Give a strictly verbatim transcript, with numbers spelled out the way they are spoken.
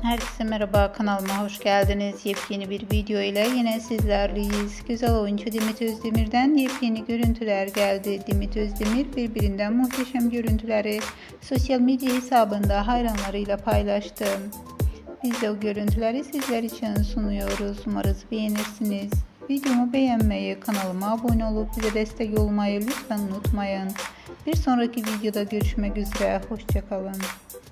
Herkese merhaba, kanalıma hoş geldiniz. Yepyeni bir video ile yine sizlerleyiz. Güzel oyuncu Demet Özdemir'den yepyeni görüntüler geldi. Demet Özdemir birbirinden muhteşem görüntüleri sosyal medya hesabında hayranlarıyla paylaştı. Biz de o görüntüleri sizler için sunuyoruz. Umarız beğenirsiniz. Videomu beğenmeyi, kanalıma abone olup bize destek olmayı lütfen unutmayın. Bir sonraki videoda görüşmek üzere. Hoşça kalın.